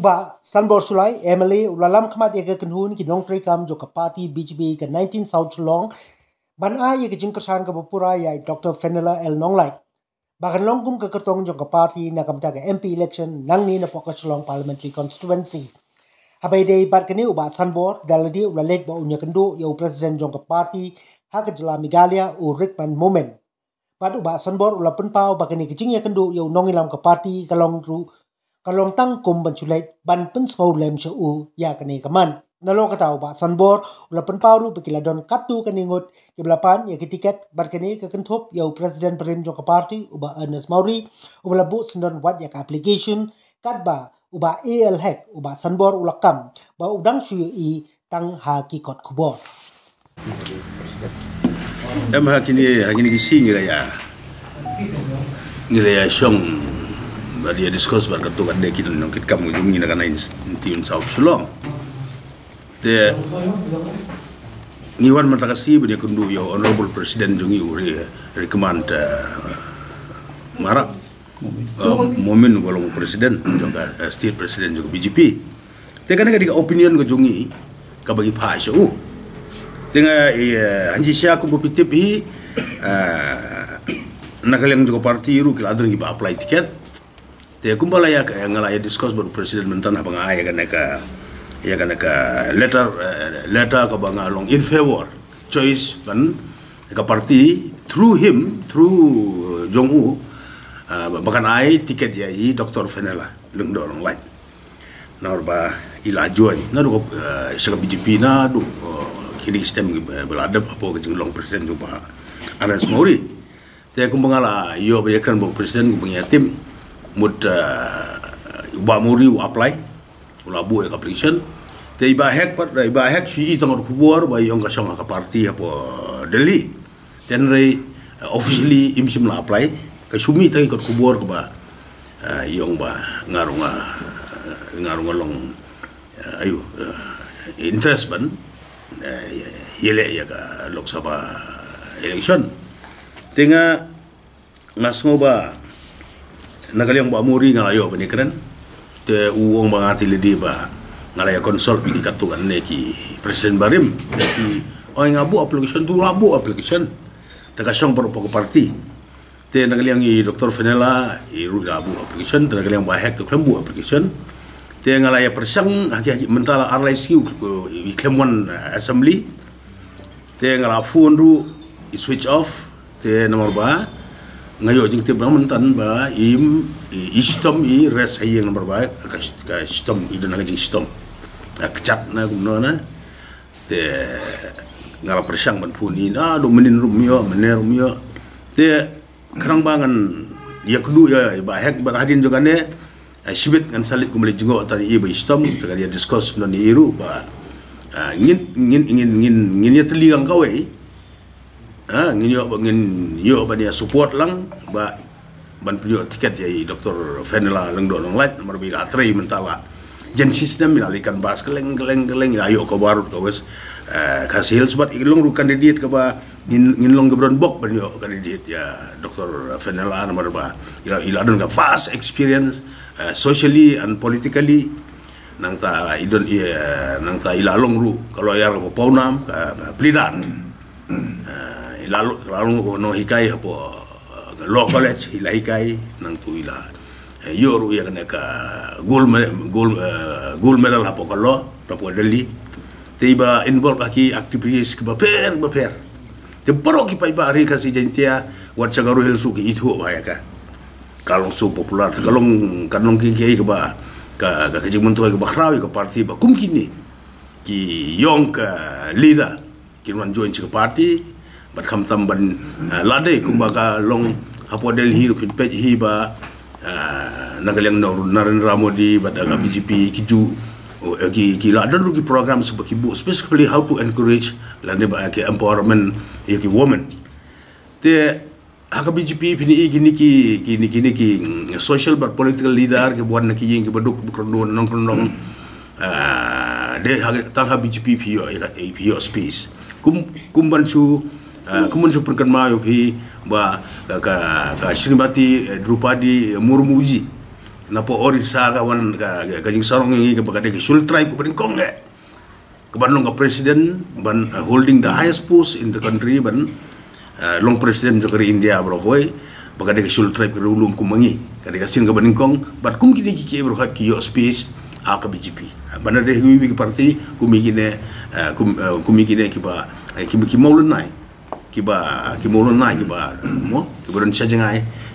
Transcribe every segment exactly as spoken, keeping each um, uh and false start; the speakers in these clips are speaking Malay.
uba Sanbor Sulai Emily ulalam khamat ye ke kenhun ki nong trekam jo ka party B J P ke nineteen South Chlong ban a ye ke jingkersan ka bupura ya Doctor Fenela El Nonglai bagan longkum ke ketong jo ka party na kamta ke M P election nang ni na Pokok Chlong parliamentary constituency habai dei bat kini uba Sanbor daladi ulalek ba unya kendu yo president jo ka party ha ke jela Megalia u Rickman Moment bat uba Sanbor ulapun pau bakani ke jing ye kendu yo nongilam ka party kalong ru kalong tang kum banculai ban pensau lem cu ya kani kaman nalo kata uba Sanbor ula penparu bekila don katu kaningut ke belapan ya ke tiket barkani ke kenthop ya presiden Prim Joka Party uba Ernest Mauri uba labu sendon wat ya ke application kadba uba A L hack uba Sanbor ula kam ba udang suyu i tang ha ki kot kubor em ha kini ha kini kisi ngira ya ngira ya syong dia diskus bar ketu kan deki nang kit kamu jungi na kana intiun South Chlong te ngiwan matakasi be kundu yo honorable president jungi uri recommend marak momen golong presiden juga state president juga B J P te kana ka opinion ko jungi ka bagi pha shu tenga anji sia ko bupitip hi nakalang juga parti ru kila adun ki ba apply tiket te kumbala ya ngala ya discuss baru presiden mentan abang ay kan ka ya kan ka letter letter ka bang along in favor choice ban ka party through him through Jong U bahkan ay tiket ya i Doctor Fenela leng dorong lain norba ila join na do sa B J P na do kini sistem beladap apa ke long presiden juga Ernest Mauri te kumbala yo bayakran bo presiden punya tim mud uba muri u apply ula bu application te iba hack par iba hack si itang kubor ba yong ka song ka party apo Delhi then re officially imsim la apply ka sumi ta ikot kubor ba yong ba ngarunga ngarunga long ayu interest ban yele ya ka Lok Sabha election tenga ngasngo ba nagaling ba muri ngalayo bani keren te uong mangati lidi ba ngalaya konsol bigi katukan neki presiden barim ki oy ngabu application tu labu application takasong per pokok parti te nagaling i Doctor Fenela i ru labu application te nagaling ba hack tu klembu application te ngalaya persang haki-haki mentala arlaisi i klemwan assembly te ngala phone ru i switch off te nomor ba ngayo jing tib mentan ba im istom i res ay yang nomor ba ka istom i dan jing istom kecat na gumno na te ngala persang ban puni na do menin rumio mener rumio te kerang bangan ya kudu ya ba hek ba hadin juga ne sibit ngan salit kumle juga tadi i ba istom te dia discuss non iru ba ngin ngin ngin ngin ngin ya telingang kawe ah nginyo ngin yo ba dia support lang ba ban prio tiket ya Doctor Fenela leng do long light nomor bila three mentala jen sistem minalikan bas keleng keleng keleng ayo ko baru ko wes kasil sebab ilong ru kandidat ke ba ngin long gebron bok ban yo kandidat ya Doctor Fenela nomor ba ila ila don ka fast experience socially and politically nang ta idon nang ta ila long ru kalau ya ko paunam plidan lalu lalu no hikai hapo law college ila hikai nang tu ila yoru ya kana ka gold gold gold medal hapo kalau hapo Delhi tiba involve aki aktivitas ke baper baper te poro ki pai ba hari kasi jentia wat sagaru helsu ki itu ba ya ka kalong su popular kalong kanong ki ki ke ba ka ka kejing mentu ke bakrawi ke parti ba kum kini ki yong ka leader kinwan join ke parti bat kham tamban lade kumbaga long hapo Delhi rupin pej hi ba nagalang Narendra Modi bat aga B J P kiju ki ki ladan rugi program sebaki bu specifically how to encourage lade ba ke empowerment ya ki woman te aga B J P pini gini ki kini kini ki social but political leader ke buat nak ying ke beduk bukrondon nong nong de tang ha B J P pio ya pio space kum kumban su kemudian superkan mayu hi ba ka ka Srimati Drupadi Murmuji napo orisa kawan ka kajing sarong ngi ka bagade ki sul tribe ko kong ge kaban long ka president ban uh, holding the highest post in the country ban uh, long president jokari India bro koi bagade ki sul tribe rulum ku mangi kade ka sin ka kong bat kum kini ki ke bro hat ki yo space ha ka B J P ban de hui bi parti kumi kine uh, kum uh, kumi kine ki ba ki ki maulun nai ki ba ki maulun nai ki ba mo ki beron chajangai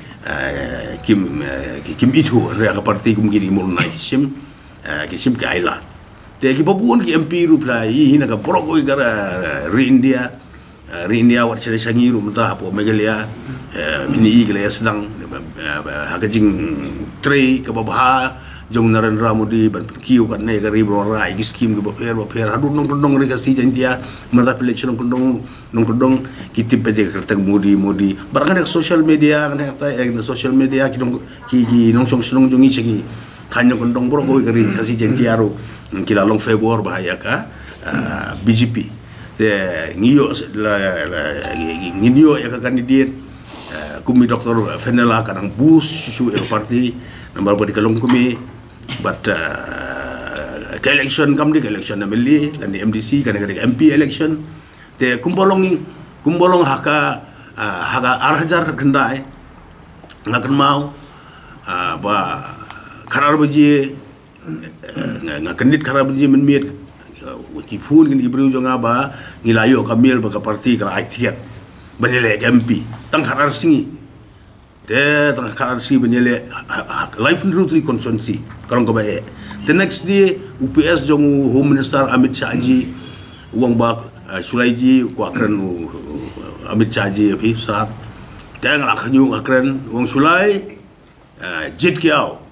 kim kim itu rea ka parti kum gini mul nai sim kisim ke aila te ki babun ki M P ru pla hi hina ka poroko i gara ri India ri India wat chere sangi ru mta hapo megalia mini i gele sedang hakajing tre ka babha jong Narendra Modi ban kiu kan ne gari bro rai ki skim ke baper baper hadu nong nong re ka si jantia mata pele chong nong nong nong ki tipe de kerta Modi Modi barang social media kan kata ek social media ki dong ki ki nong song song jong i chegi thanyo kon dong bro ko gari ka si jantia ro ki la long Februar bahaya ka B J P te ngiyo la ngiyo ya ka kandidat kumi Doktor Fenela kadang bus su parti nomor bodi kalong kumi but uh, ke election kam di ke election na meli dan di M D C kan ke M P election te kumbolong kumbolong haka uh, haka arhajar kendai ngakan mau uh, ba karar beji ngakendit karar beji menmiet ki phun kan ibru jonga ba ngilayo kamil ba ka parti ka aitiat benele M P tang karar singi de tang karar si benele life nurutri constituency karong ko ba e the next day U P S jong Home Minister Amit Shah ji uang ba Sulai ji ko akran Amit Shah ji phi sat tang la khanyu akran uang Sulai jit kiao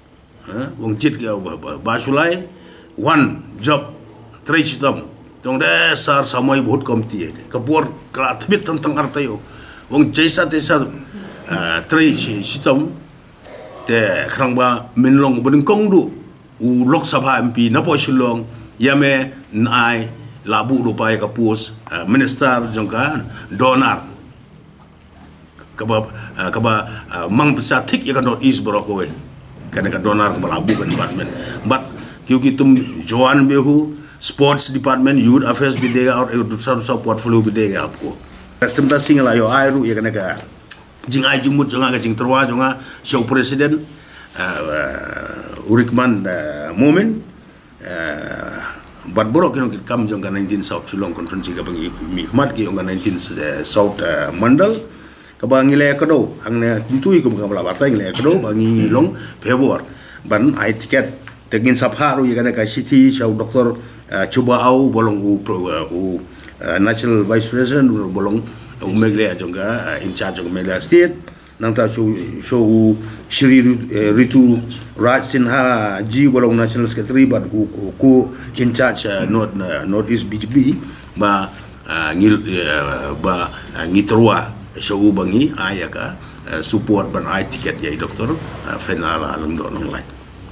uang jit kiao ba Sulai one job three system tong de sar samai bahut komti kapur kala thbit tang artayo uang jaisa tesa three system te khrang ba minlong boding kong du u Lok Sabha M P na po shulong yame nai labu do pai ka pos minister jongka donar kaba kaba mang bisa thik ya ka North East bro ko we kana ka donar ka labu ka department but kyunki tum joan behu sports department youth affairs bi dega aur dusra dusra portfolio bi dega apko custom ta singla yo airu ya kana ka jing ai jumut jonga ka jing terwa jonga show president urikman moment bat borok kino kam jonga nineteen South Shillong conference ka bangi mi khmat ki jonga nineteen South mandal ka bangi le ka do ang ne kumtui kum ka bala batai le ka do bangi long Februar ban ai tiket tegin sapharu ya kana ka city show Doktor Chuba Au bolong u national vice president bolong umegle jonga in charge of Meghalaya state nangta show show Shri Ritu Raj Sinha ji bolong national secretary but ku ku in charge north north east B J P ba ngil ba ngitrua show bangi ayaka support ban ai ticket ya Doktor Fenala lang do online